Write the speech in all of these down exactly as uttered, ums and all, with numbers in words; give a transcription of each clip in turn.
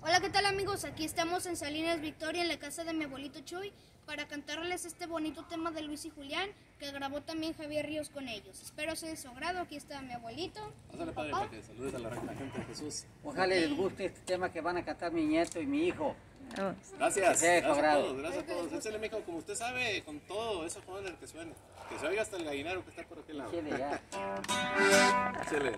Hola, ¿qué tal amigos? Aquí estamos en Salinas Victoria, en la casa de mi abuelito Chuy, para cantarles este bonito tema de Luis y Julián, que grabó también Javier Ríos con ellos. Espero sea de su agrado. Aquí está mi abuelito. Pásale, padre, para que saludes a la, la gente de Jesús. Ojalá les guste este tema que van a cantar mi nieto y mi hijo. Gracias, Que gracias a todos, gracias a todos. Échale, mijo, como usted sabe, con todo eso, joder, que suene. Que se oiga hasta el gallinero que está por aquel lado. Échale ya. Échale.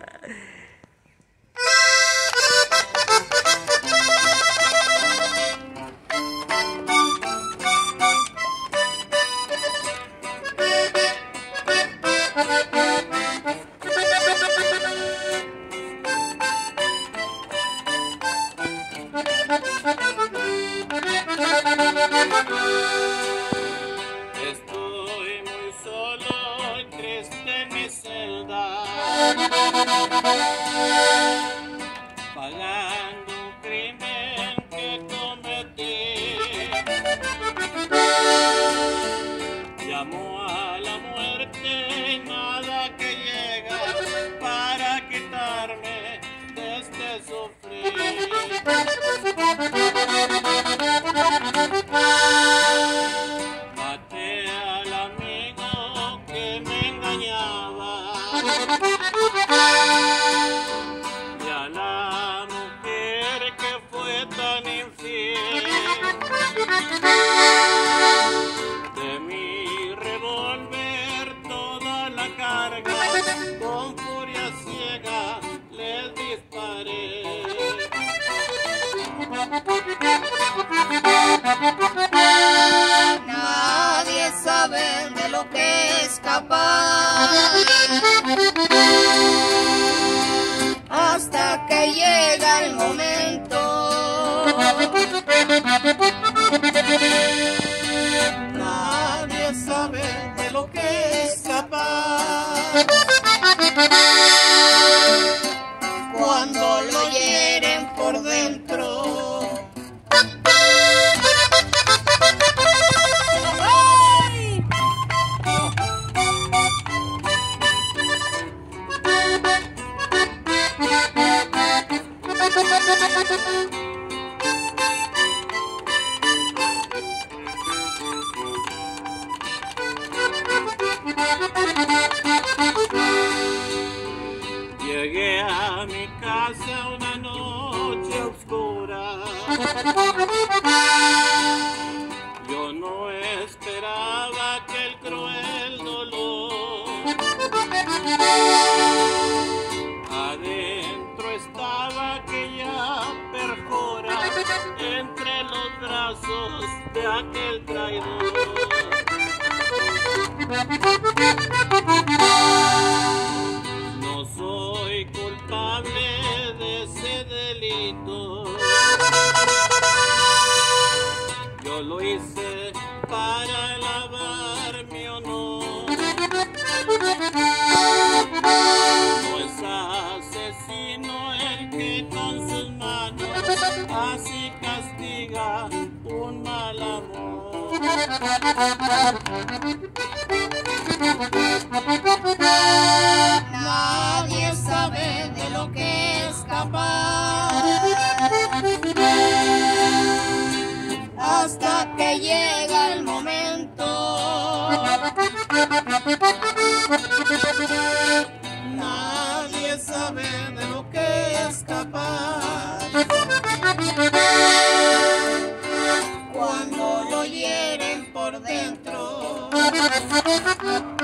Estoy muy solo y triste en mi celda, pagando un crimen que cometí. Llamo a la muerte y nada que llega para quitarme de este sufrir. Maté al amigo que me engañaba y a la mujer que fue tan infiel. De mi revólver toda la carga, con furia ciega les disparé. Nadie sabe de lo que es capaz hasta que llega el momento. Nadie sabe de lo que es capaz Cuando lo hieren por dentro. Llegué a mi casa una noche oscura. Yo no esperaba que el cruel dolor adentro estaba aquella perjora entre los brazos de aquel traidor. No soy culpable de ese delito. Yo lo hice para lavar mi honor. No es asesino el que con sus manos así castiga un mal amor. Nadie sabe de lo que es capaz hasta que llega el momento. Nadie sabe de lo que es capaz Cuando lo hieren por dentro.